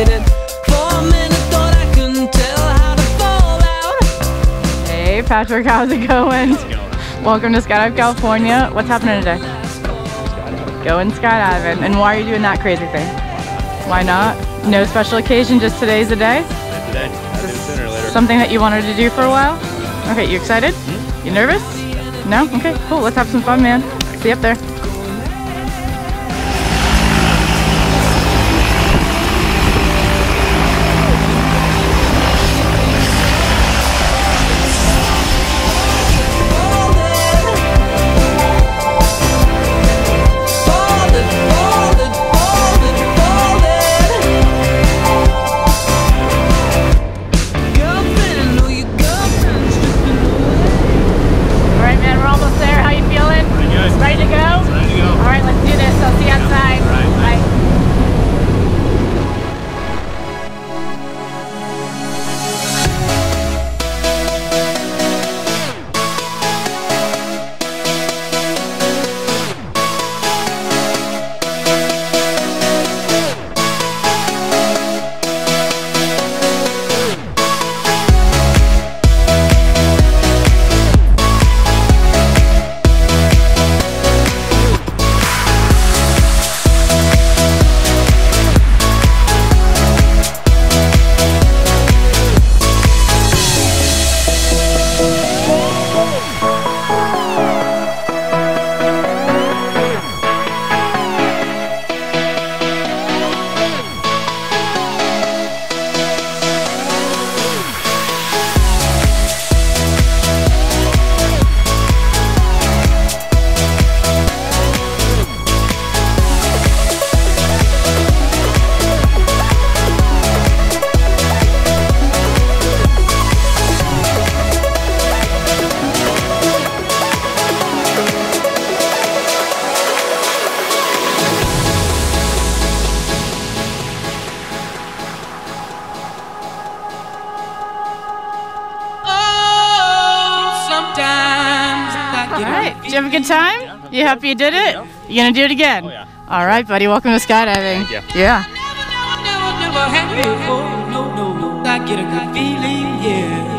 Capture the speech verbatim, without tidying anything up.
waited for a minute, thought I couldn't tell how to fall out. Hey Patrick, how's it going? Welcome to Skydive California. What's happening today? Going skydiving. And why are you doing that crazy thing? Why not? No special occasion, just today's the day? Today. I'll do it sooner or later. Something that you wanted to do for a while? Okay, you excited? You nervous? No? Okay, cool. Let's have some fun, man. See you up there. Alright, did you have a good time? You happy you did it? You gonna do it again? Oh yeah. Alright buddy, welcome to skydiving. Thank you. Yeah. Never, never, never had before. No, no, no. I get a good feeling, yeah.